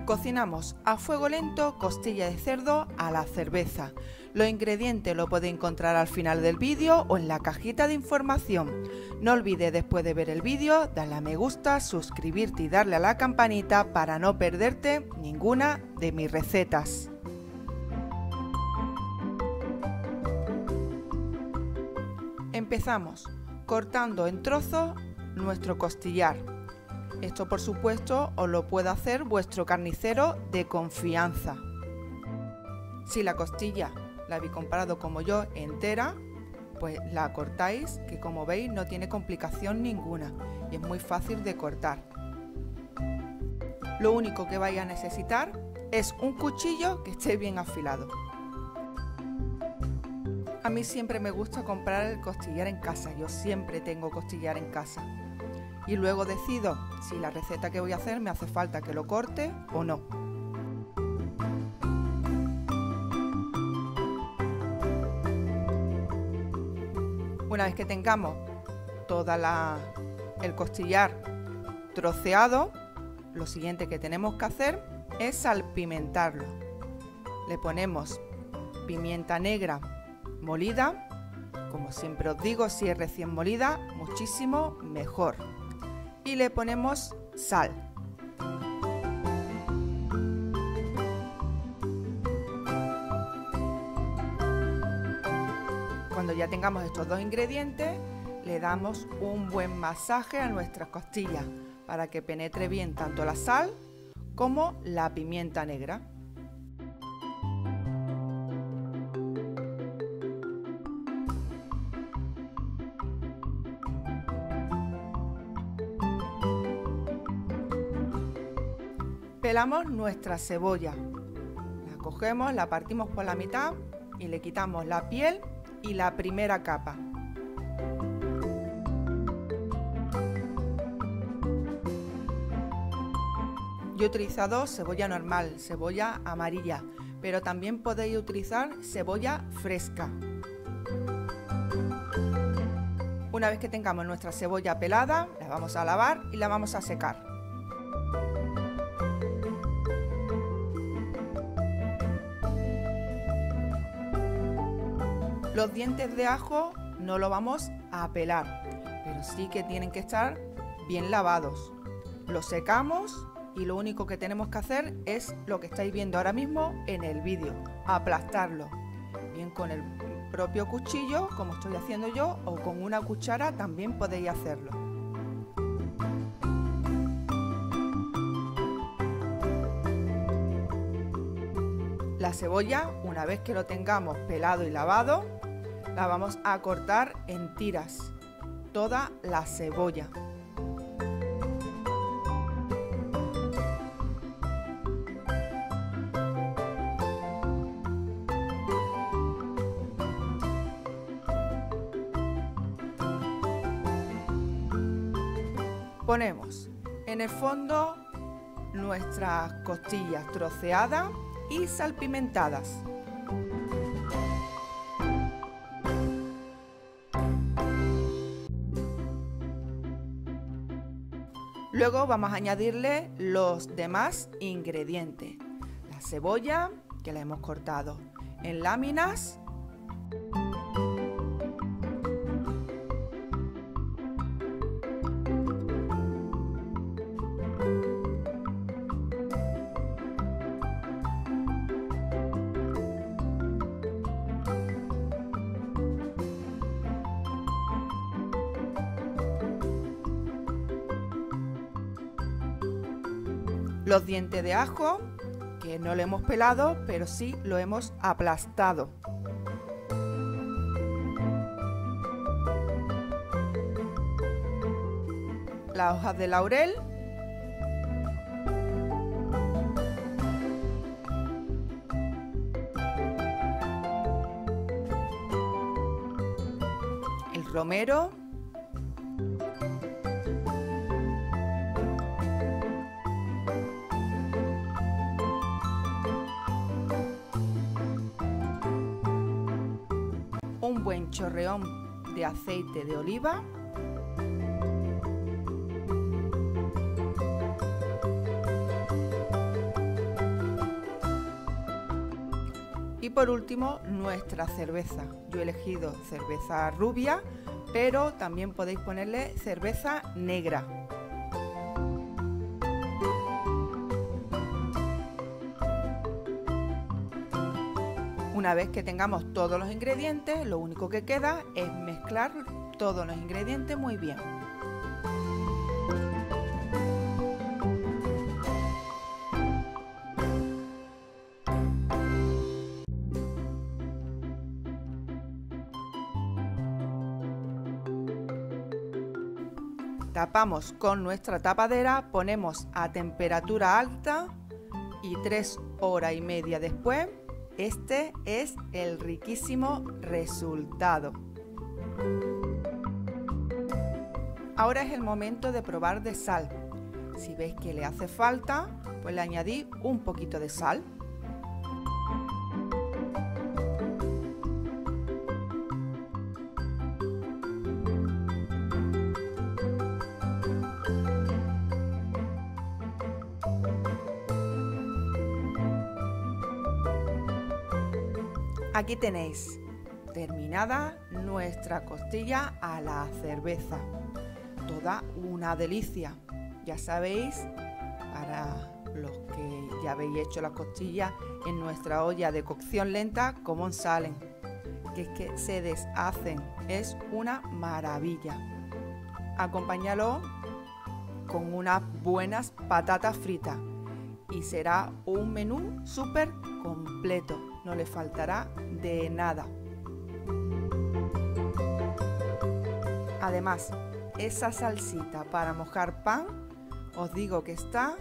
Cocinamos a fuego lento costilla de cerdo a la cerveza. Los ingredientes lo podéis encontrar al final del vídeo o en la cajita de información. No olvides después de ver el vídeo darle a me gusta, suscribirte y darle a la campanita para no perderte ninguna de mis recetas. Empezamos cortando en trozos nuestro costillar. Esto por supuesto os lo puede hacer vuestro carnicero de confianza. Si la costilla la habéis comprado como yo entera, pues la cortáis, que como veis no tiene complicación ninguna y es muy fácil de cortar. Lo único que vais a necesitar es un cuchillo que esté bien afilado. A mí siempre me gusta comprar el costillar en casa, yo siempre tengo costillar en casa. Y luego decido si la receta que voy a hacer me hace falta que lo corte o no. Una vez que tengamos el costillar troceado, lo siguiente que tenemos que hacer es salpimentarlo. Le ponemos pimienta negra molida, como siempre os digo, si es recién molida, muchísimo mejor. Y le ponemos sal. Cuando ya tengamos estos dos ingredientes, le damos un buen masaje a nuestras costillas para que penetre bien tanto la sal como la pimienta negra. Pelamos nuestra cebolla, la cogemos, la partimos por la mitad y le quitamos la piel y la primera capa. Yo he utilizado cebolla normal, cebolla amarilla, pero también podéis utilizar cebolla fresca. Una vez que tengamos nuestra cebolla pelada, la vamos a lavar y la vamos a secar. Los dientes de ajo no los vamos a pelar, pero sí que tienen que estar bien lavados. Los secamos y lo único que tenemos que hacer es lo que estáis viendo ahora mismo en el vídeo, aplastarlo. Bien con el propio cuchillo, como estoy haciendo yo, o con una cuchara también podéis hacerlo. La cebolla, una vez que lo tengamos pelado y lavado, la vamos a cortar en tiras, toda la cebolla. Ponemos en el fondo nuestras costillas troceadas y salpimentadas. Luego vamos a añadirle los demás ingredientes. La cebolla, que la hemos cortado en láminas. Los dientes de ajo, que no lo hemos pelado, pero sí lo hemos aplastado. Las hojas de laurel. El romero. Un buen chorreón de aceite de oliva. por último, nuestra cerveza. Yo he elegido cerveza rubia, pero también podéis ponerle cerveza negra. Una vez que tengamos todos los ingredientes, lo único que queda es mezclar todos los ingredientes muy bien. Tapamos con nuestra tapadera, ponemos a temperatura alta y 3 horas y media después, este es el riquísimo resultado. Ahora es el momento de probar de sal. Si veis que le hace falta, pues le añadís un poquito de sal. Aquí tenéis terminada nuestra costilla a la cerveza. Toda una delicia. Ya sabéis, para los que ya habéis hecho las costillas en nuestra olla de cocción lenta, cómo salen. Que es que se deshacen. Es una maravilla. Acompáñalo con unas buenas patatas fritas y será un menú súper completo. No le faltará de nada. Además, esa salsita para mojar pan, os digo que está...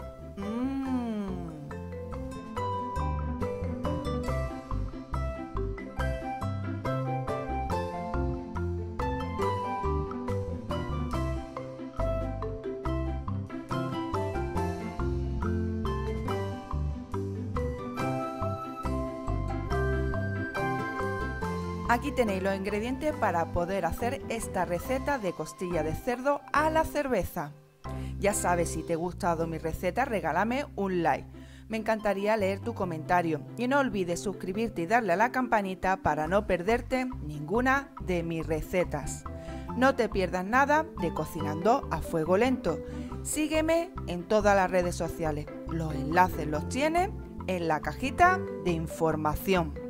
Aquí tenéis los ingredientes para poder hacer esta receta de costilla de cerdo a la cerveza. Ya sabes, si te ha gustado mi receta, regálame un like. Me encantaría leer tu comentario y no olvides suscribirte y darle a la campanita para no perderte ninguna de mis recetas. No te pierdas nada de Cocinando a Fuego Lento. Sígueme en todas las redes sociales. Los enlaces los tienes en la cajita de información.